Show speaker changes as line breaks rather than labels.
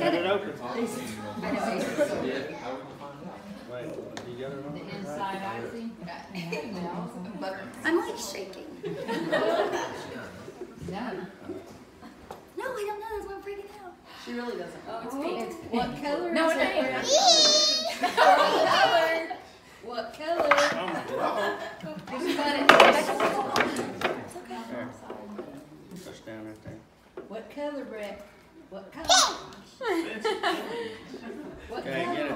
Cut it open.
I know.
Wait, you got it on?
The inside icing.
I'm like shaking.
No.
No, I don't know. That's why I'm freaking out.
She really doesn't.
Oh, it's pink.
What color
No,
is
it
it?
ain't.
What color?
Oh my God.
Did you find it?
There. Push down right there.
What color, Brett? What color? What
Okay,
color?
get it